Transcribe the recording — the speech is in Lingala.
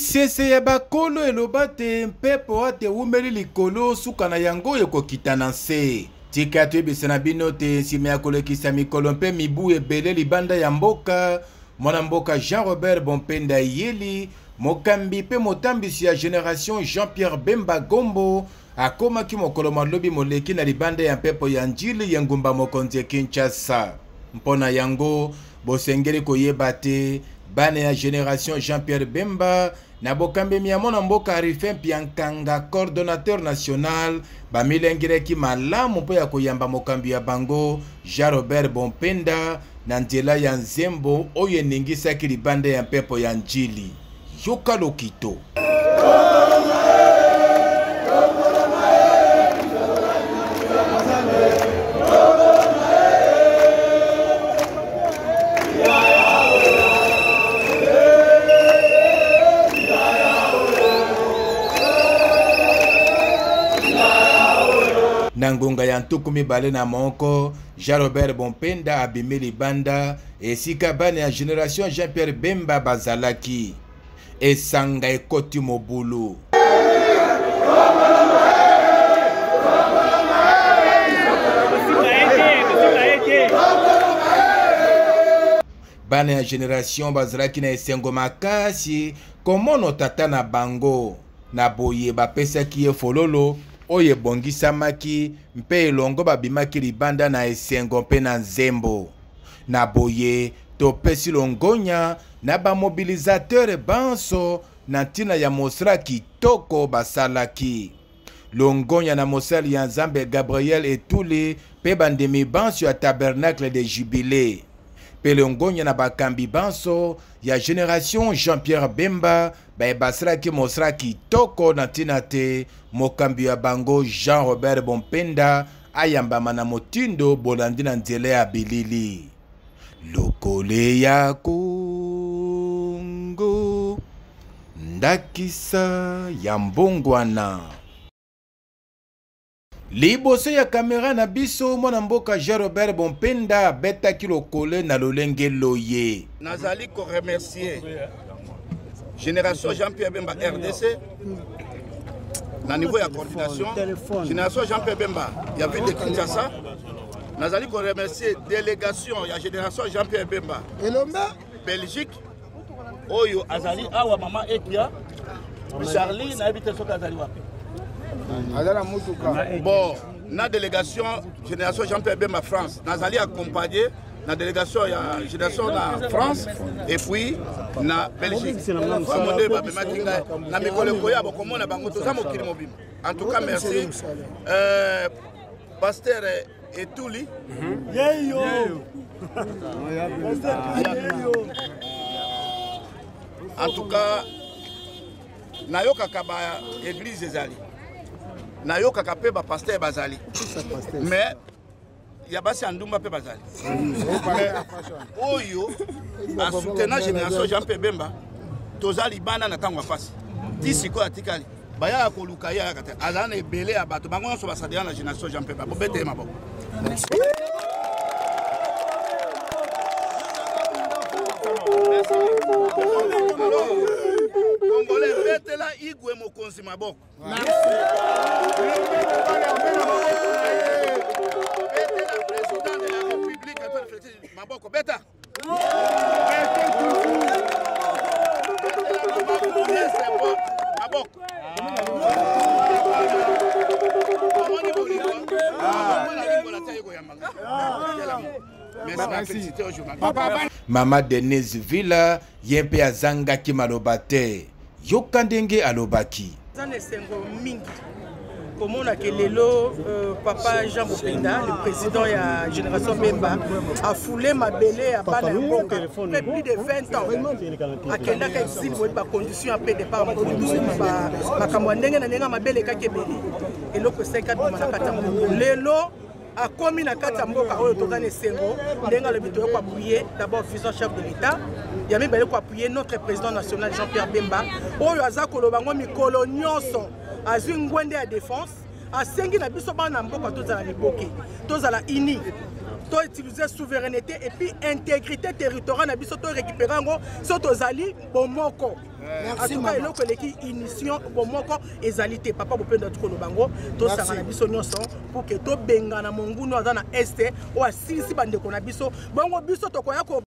Lisese ya bakolo eloba te mpepo ate umeli likolo suka na yango ekokita na nse. Tika tuyebisa na bino te nsima ya kolekisa mikolo mpe mibu ebele libanda ya mboka. Mwana mboka Jean-Robert Bompenda Yeli, mokambi pe motambisi ya Génération Jean-Pierre Bemba Gombo, akomaki mokolo malobi moleki na libanda ya mpepo ya njili ya ngumba mokonzi ya Kinshasa. Mpona yango, bosengeli koyeba te bane ya Génération Jean-Pierre Bemba na bokambi ya mwana mboka Arifin Piankanga, coordonnateur national, bamilengireki malamu po ya koyamba mokambi ya bango Jean-Robert Bompenda na nzela ya nzembo oyo eningisaki libanda ya mpepo ya njili. Yoka lokito. Nangunga ya ntuku mibale na moko, Jean-Robert Bompenda abimeli banda, esika bane ya Génération Jean-Pierre Bemba bazalaki. Esanga ekoti mobulu. Bane ya Génération bazalaki na esengo makasi, komono tata na bango. Na boye bapesaki ye fololo, oye bongisamaki mpe elongo babimaki libanda na esengo mpe na nzembo. Na boye topesi longonya na bamobilisateur banso na ntina ya mosala kitoko basalaki. Longonya na mosali ya Nzambe Gabriel Etuli pe bandemi banso ya Tabernacle de Jubilé. Pe longonya na bakambi banso ya Génération Jean-Pierre Bemba basalaki mosala kitoko na ntina te mokambi ya bango Jean-Robert Bompenda ayambama na motindo bolandi na nzela ya bilili. Lokole ya Kongo ndakisa ya mbongwana. Liboso ya kamera na biso mwana mboka Jean-Robert Bompenda betaki lokole na lolenge loye. Nazali ko remercier Génération Jean-Pierre Bemba RDC na niveau ya coordination. Génération Jean-Pierre Bemba ya ville de Kinshasa. Nazali ko remercier délégation ya Génération Jean-Pierre Bemba Belgique oyo azali awa mama Ekia Charlie na habite soka azali wapi. Bon, na délégation Génération Jean-Pierre Bemba France, nazali accompagné na délégation ya Génération na France et puis na Belgique. En tout cas, merci. Pasteur Etuli. En tout cas, nayoka kaba église ezali. Nayoka kape ba pasteur bazali. Mais ya basi andumba pe bazali. Oyo a soutenir Génération Jean-Pierre Bemba tozali bana na tango fasi. Tisiko atikali. Baya ko luka ya kata. Azana ebele ya bato bango so basadia na Génération Jean-Pierre Bemba. Bobete maboko. Merci. Congolais betela igwe mokonzi maboko. Maboko beta. Mama Denise Villa yempe azanga ki malobate. Yokandenge alobaki. Komona ke lelo papa Jean Bompenda, le président de Génération Bemba, a foulé ma belé à Bana Mboka plus de 20 ans. A kenda ka exil pour pas condition après départ ma kamwandenge na nenga ma belé ka kebeli. Et loko 54 mana kata lelo a commis na kata mboka oyo tozane sengo ndenga le bito ko appuyer d'abord fusion chef de l'état. Il y a même ko appuyer notre président national Jean-Pierre Bemba oyo azako lobango mikolo nyonso azwi ngwende ya défense asengi na biso bana mboka tozala liboke tozala ini to utiliser souveraineté et puis intégrité territoriale na biso to récupérer ngo so tozali bomoko. En tout cas eloko leki initiation bomoko ezalité papa bopenda tukolo bango to sanga na biso nyonso pour que to benga na mongunu aza na este o asilisi bandeko na biso bongo biso to koya ko